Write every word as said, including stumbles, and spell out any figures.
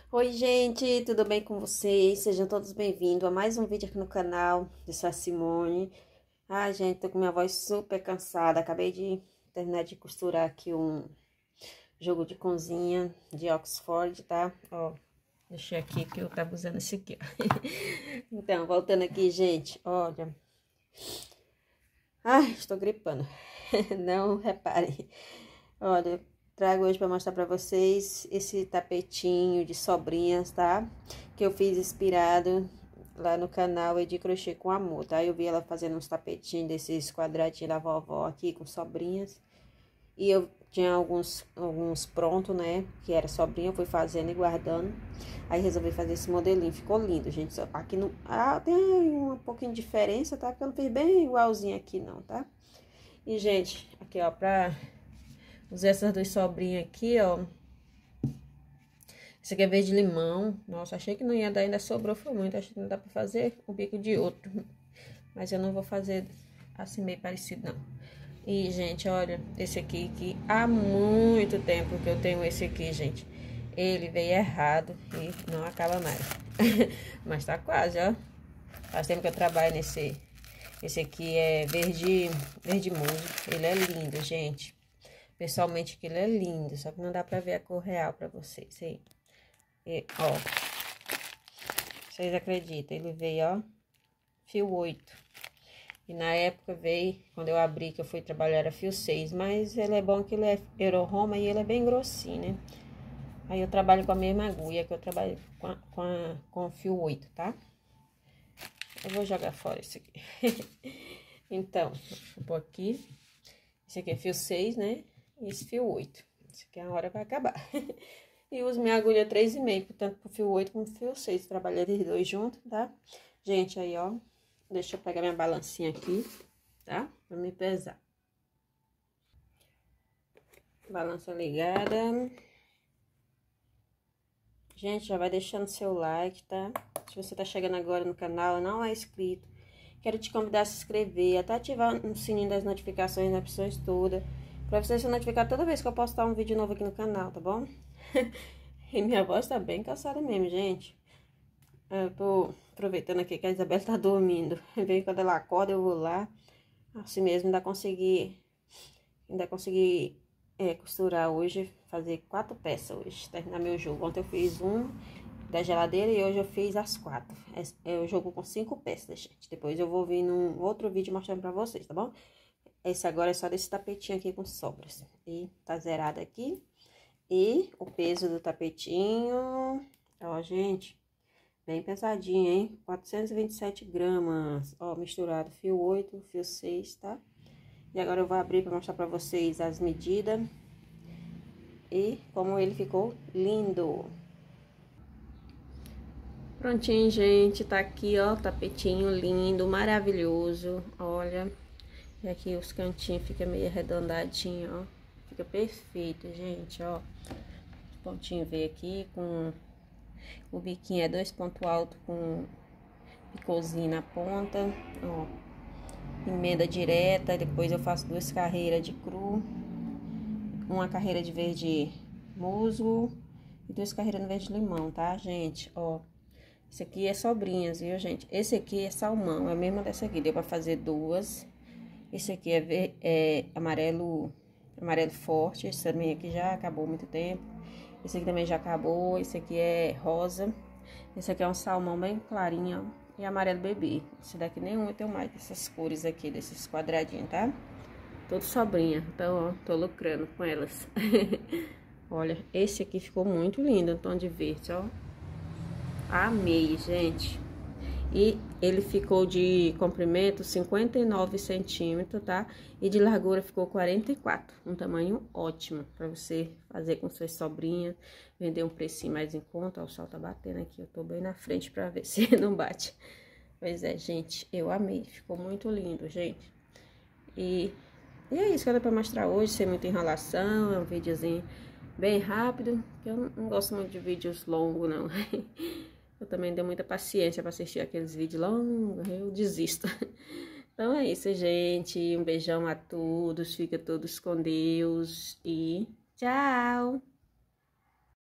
Oi, gente, tudo bem com vocês? Sejam todos bem-vindos a mais um vídeo aqui no canal de Sá Simone. Ai, gente, tô com minha voz super cansada. Acabei de terminar de costurar aqui um jogo de cozinha de Oxford, tá? Ó, deixei aqui que eu tava usando esse aqui, ó. Então, voltando aqui, gente, olha. Ai, estou gripando. Não reparem. Olha, trago hoje para mostrar para vocês esse tapetinho de sobrinhas, tá? Que eu fiz inspirado lá no canal de Crochê com Amor, tá? Eu vi ela fazendo uns tapetinhos desses quadradinhos da vovó aqui com sobrinhas. E eu tinha alguns, alguns prontos, né? Que era sobrinha, eu fui fazendo e guardando. Aí resolvi fazer esse modelinho, ficou lindo, gente. Só aqui no, ah, tem um pouquinho de diferença, tá? Porque eu não fiz bem igualzinho aqui, não, tá? E, gente, aqui, ó, pra... Usei essas duas sobrinhas aqui, ó. Esse aqui é verde limão. Nossa, achei que não ia dar, ainda sobrou, foi muito. Achei que não dá pra fazer o bico de outro. Mas eu não vou fazer assim meio parecido, não. E, gente, olha, esse aqui que há muito tempo que eu tenho esse aqui, gente. Ele veio errado e não acaba mais. Mas tá quase, ó. Faz tempo que eu trabalho nesse... Esse aqui é verde, verde musgo. Ele é lindo, gente. Pessoalmente, que ele é lindo, só que não dá pra ver a cor real pra vocês, aí. E, ó, vocês acreditam, ele veio, ó, fio oito. E na época veio, quando eu abri, que eu fui trabalhar, era fio seis, mas ele é bom que ele é Euro-Roma e ele é bem grossinho, né? Aí eu trabalho com a mesma agulha que eu trabalho com, a, com, a, com o fio oito, tá? Eu vou jogar fora esse aqui. Então, vou pôr aqui. Esse aqui é fio seis, né? E esse fio oito. Esse aqui é a hora vai acabar. E uso minha agulha três e meio, tanto pro fio oito como pro fio seis. Trabalhei os dois juntos, tá? Gente, aí, ó. Deixa eu pegar minha balancinha aqui, tá? Pra me pesar. Balança ligada. Gente, já vai deixando seu like, tá? Se você tá chegando agora no canal e não é inscrito, quero te convidar a se inscrever, até ativar o sininho das notificações nas opções todas, pra você ser notificado toda vez que eu postar um vídeo novo aqui no canal, tá bom? E minha voz tá bem cansada mesmo, gente. Eu tô aproveitando aqui que a Isabela tá dormindo. Vem quando ela acorda, eu vou lá. Assim mesmo, ainda consegui... Ainda consegui é, costurar hoje, fazer quatro peças hoje, terminar meu jogo. Ontem eu fiz um da geladeira e hoje eu fiz as quatro. Eu jogo com cinco peças, gente. Depois eu vou vir num outro vídeo mostrando pra vocês, tá bom? Esse agora é só desse tapetinho aqui com sobras. E tá zerado aqui. E o peso do tapetinho, ó, gente, bem pesadinho, hein? quatrocentos e vinte e sete gramas, ó, misturado fio oito, fio seis, tá? E agora eu vou abrir pra mostrar pra vocês as medidas e como ele ficou lindo. Prontinho, gente, tá aqui, ó, tapetinho lindo, maravilhoso, olha. E aqui os cantinhos fica meio arredondadinho, ó. Fica perfeito, gente, ó. Pontinho V aqui com... O biquinho é dois pontos altos com picôzinho na ponta, ó. Emenda direta, depois eu faço duas carreiras de cru. Uma carreira de verde musgo e duas carreiras no verde limão, tá, gente? Ó. Esse aqui é sobrinhas, viu, gente? Esse aqui é salmão, é a mesma dessa aqui. Deu pra fazer duas. Esse aqui é, ver, é amarelo, amarelo forte. Esse também aqui já acabou há muito tempo. Esse aqui também já acabou. Esse aqui é rosa. Esse aqui é um salmão bem clarinho, ó. E amarelo bebê. Esse daqui nenhum eu tenho mais dessas cores aqui, desses quadradinhos, tá? Todo sobrinha. Então, ó, tô lucrando com elas. Olha, esse aqui ficou muito lindo, um tom de verde, ó. Amei, gente. E ele ficou de comprimento cinquenta e nove centímetros, tá? E de largura ficou quarenta e quatro. Um tamanho ótimo pra você fazer com suas sobrinhas. Vender um precinho mais em conta. Ó, o sol tá batendo aqui. Eu tô bem na frente pra ver se não bate. Pois é, gente. Eu amei. Ficou muito lindo, gente. E, e é isso que eu dei pra mostrar hoje. Sem muita enrolação. É um videozinho bem rápido. Que eu não, não gosto muito de vídeos longos, não. Eu também dei muita paciência para assistir aqueles vídeos longos, eu desisto. Então é isso, gente. Um beijão a todos, fica todos com Deus e tchau!